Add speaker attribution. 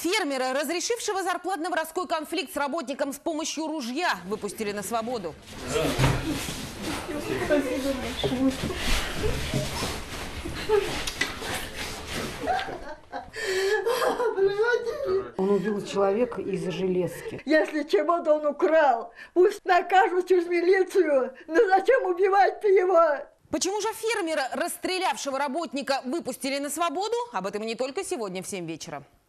Speaker 1: Фермера, разрешившего зарплатно-воровской конфликт с работником с помощью ружья, выпустили на свободу.
Speaker 2: Он убил человека из-за железки.
Speaker 3: Если чего-то он украл, пусть накажут через милицию. Но зачем убивать-то его?
Speaker 1: Почему же фермера, расстрелявшего работника, выпустили на свободу? Об этом и не только сегодня в 7 вечера.